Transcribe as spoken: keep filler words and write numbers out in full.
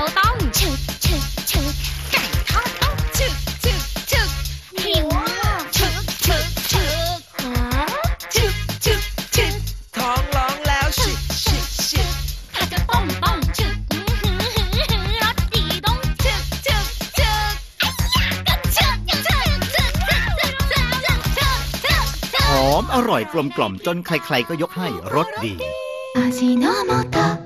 ต้องฉึกฉึกฉึกไก่ทอดต้องฉึกฉึกฉึกหิวฉึกฉึกฉึกฉึกฉึกฉึกท้องร้องแล้วฉึกฉึกฉึกผัดกระป๋องต้องฉึกรสดีต้องฉึกฉึกฉึกฉึกฉึกฉึกฉึกฉึกฉึกฉึกฉึกฉึกหอมอร่อยกลมกล่อมจนใครๆก็ยกให้รสดี味の素